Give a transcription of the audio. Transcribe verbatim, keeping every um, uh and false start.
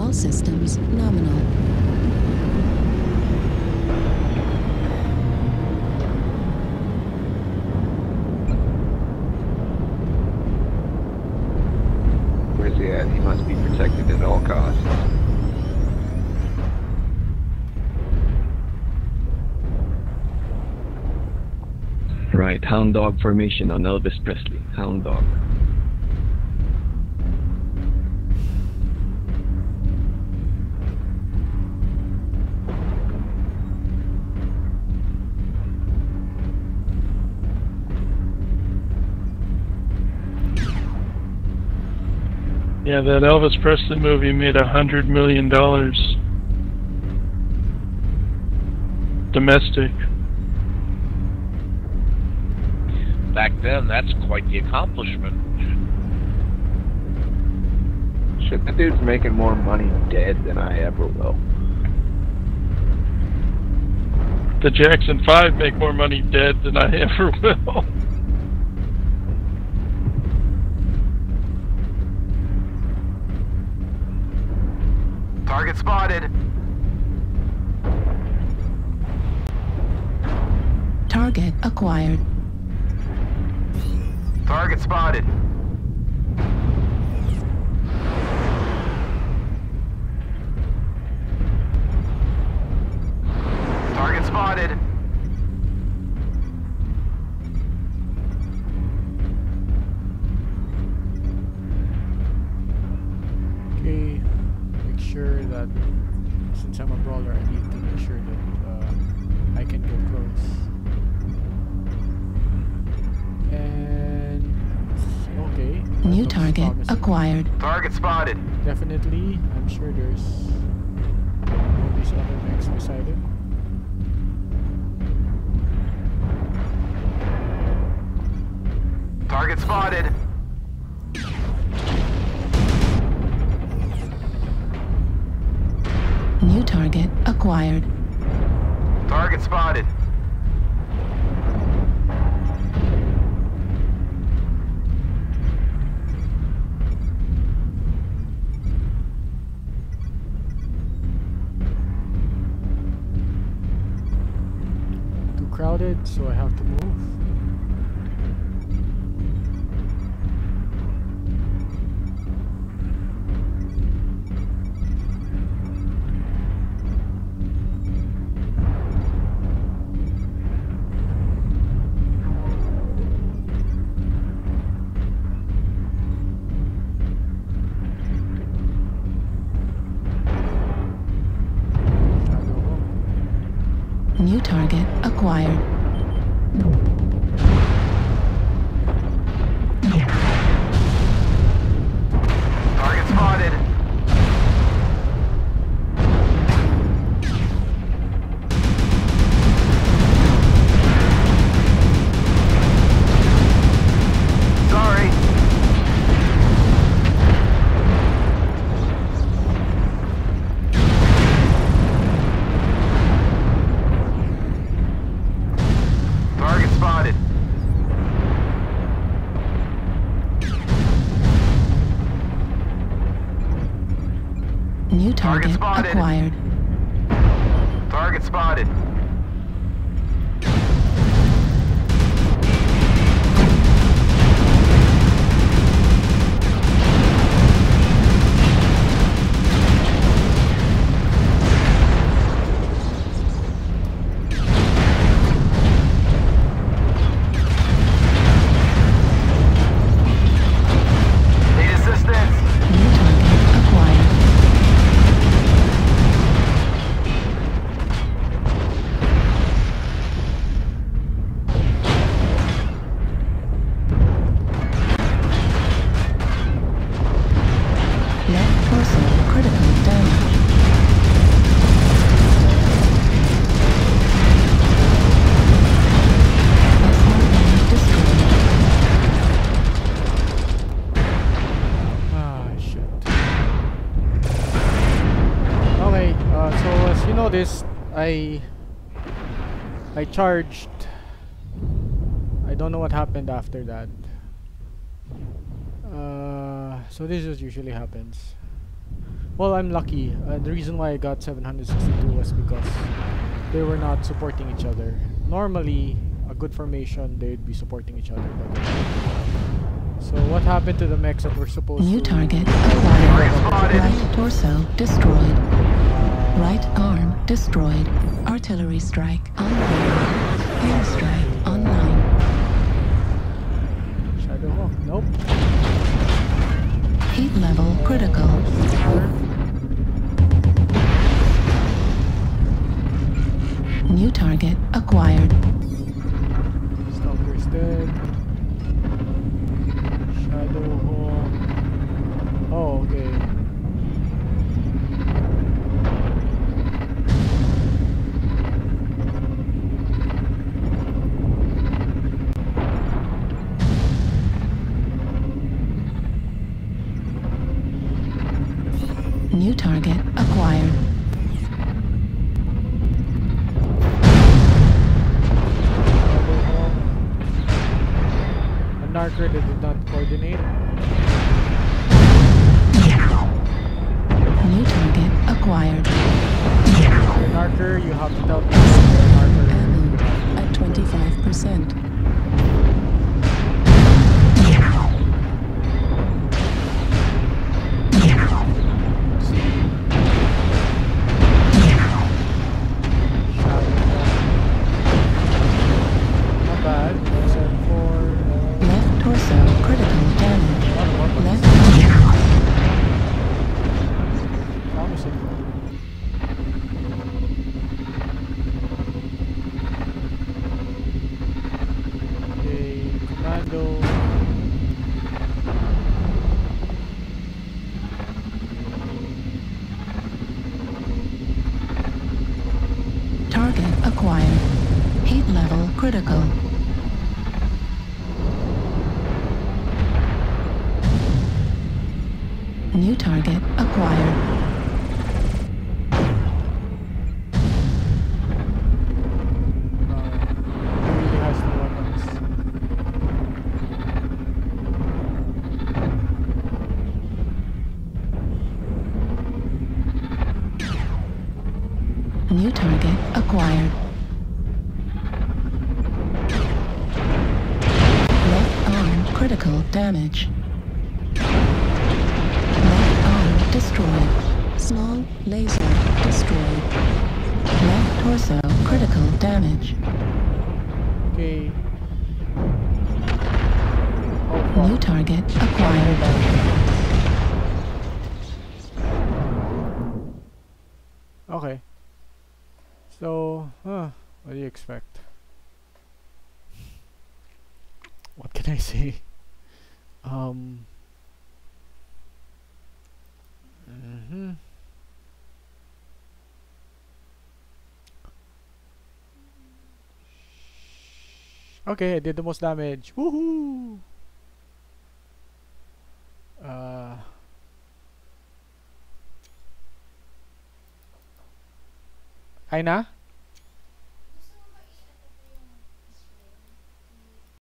All systems nominal. Where's he at? He must be protected at all costs. Right, hound dog formation on Elvis Presley. Hound dog. Yeah, that Elvis Presley movie made a hundred million dollars. Domestic. Back then, that's quite the accomplishment. Shit, that dude's making more money dead than I ever will. The Jackson Five make more money dead than I ever will. Target spotted. Target acquired. Target spotted. Target spotted. Okay, make sure that since I'm a brawler, I need to make sure that uh, I can get close. And okay. New that looks target promising. acquired. Target spotted. Definitely, I'm sure there's all these other mechs beside him. Target spotted. New target acquired. Target spotted. Too crowded, so I have to move. New target acquired. Target spotted. Sorry. Target spotted. New Target target spotted. acquired. Target spotted. Need assistance. New target acquired. Left torso critical damage. S R N destroyed. Ah, shit. Okay, uh, so as you noticed, I I charged. I don't know what happened after that. Uh, so this is what usually happens. Well, I'm lucky. Uh, the reason why I got seven hundred sixty-two was because they were not supporting each other. Normally, a good formation, they'd be supporting each other. But so what happened to the mechs that were supposed New to... target Target acquired. spotted. Right torso destroyed. Right arm destroyed. Artillery strike online. Airstrike online. Shadowhawk? Nope. Heat level critical. New target acquired. Stalker's dead. Shadowhawk. Oh, okay. New target acquired. Shadowhawk. A narker that did not coordinate. New target acquired. Your narker, you have to tell me your narker. Ammo at twenty-five percent. Not bad. seven four. Left torso critical damage. Left Promising. Okay, commando. target acquired. Heat level critical. New target acquired. Uh, he really has the weapons. New target acquired. Left arm critical damage. Left arm destroyed. Small laser destroyed. Left torso critical damage. Okay. Oh, fuck. New target acquired. Okay. So, huh, what do you expect? What can I say? Um. Mhm. Okay, I did the most damage. Woohoo! Uh. Ay na?